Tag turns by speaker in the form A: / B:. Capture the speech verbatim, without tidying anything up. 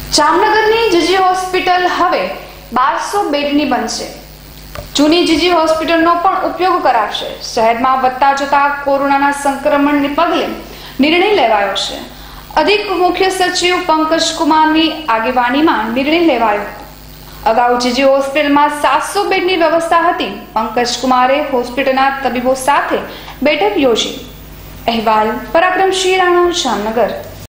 A: જામનગરની જીજી હોસ્પિટલ હવે બારસો બેડની બનશે। જૂની જીજી હોસ્પિટલનો પણ ઉપયોગ કરાશે। શહેરમાં વધતા જતા કોરોનાના સંક્રમણને પગલે નિર્ણય લેવાયો છે। અધિક મુખ્ય સચિવ પંકજ કુમારની આગેવાનીમાં નિર્ણય લેવાયો હતો। અગાઉ જીજી હોસ્પિટલમાં સાતસો બેડની વ્યવસ્થા હતી। પંકજ કુમારે હોસ્પિટલના તબીબો સાથે બેઠક યોજી। અહેવાલ પરાક્રમસિંહ રાણા, જામનગર।